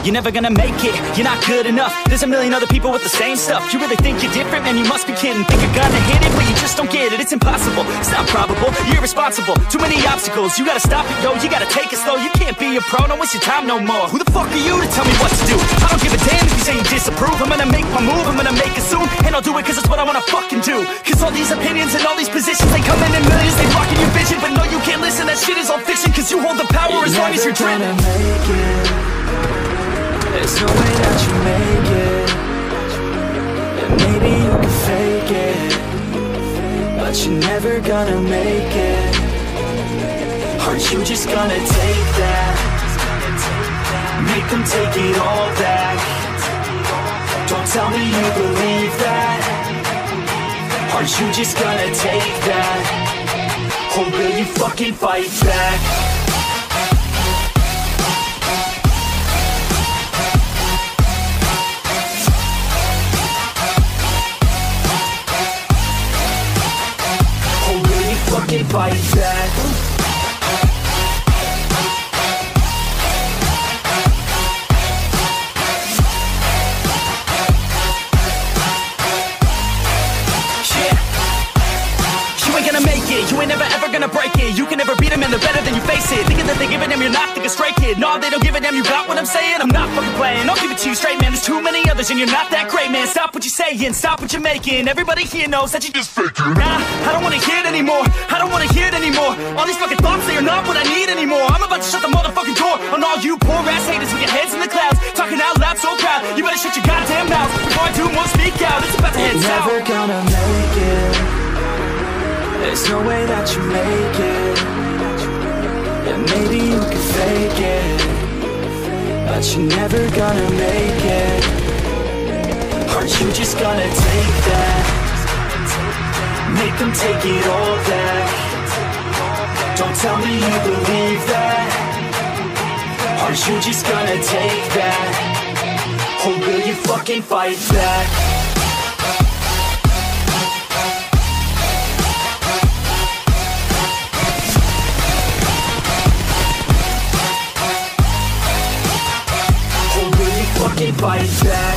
you're never gonna make it. You're not good enough, there's a million other people with the same stuff. You really think you're different? Man, you must be kidding. Think you're gonna hit it, but you just don't get it. It's impossible, it's not probable, you're irresponsible. Too many obstacles, you gotta stop it, yo. You gotta take it slow, you can't be a pro, don't waste your time no more. Who the fuck are you to tell me what to do? I don't give a damn if you say you disapprove. I'm gonna make my move, I'm gonna make it soon, and I'll do it cause it's what I wanna fucking do. Cause all these opinions and all these positions, they come in millions, they blocking your vision. But no, you can't listen, that shit is all fiction. Cause you hold the power as long as you're dreaming. Make it. There's no way that you make it. And maybe you can fake it, but you're never gonna make it. Aren't you just gonna take that? Make them take it all back. Don't tell me you believe that. Aren't you just gonna take that? Or will you fucking fight back? Or will you fucking fight back? You ain't never ever gonna break it. You can never beat them and they're better than you face it. Thinking that they give a damn, you're not thinking straight, kid. No, they don't give a damn, you got what I'm saying? I'm not fucking playing, I'll give it to you straight, man. There's too many others and you're not that great, man. Stop what you're saying, stop what you're making. Everybody here knows that you just faking. Nah, I don't wanna hear it anymore, I don't wanna hear it anymore. All these fucking thoughts, they are not what I need anymore. I'm about to shut the motherfucking door on all you poor ass haters with your heads in the clouds, talking out loud so proud. You better shut your goddamn mouth before I do more speak out. It's about to head south. Never gonna make it. There's no way that you make it. And maybe you can fake it, but you're never gonna make it. Aren't you just gonna take that? Make them take it all back. Don't tell me you believe that. Aren't you just gonna take that? Or will you fucking fight back? Fight back.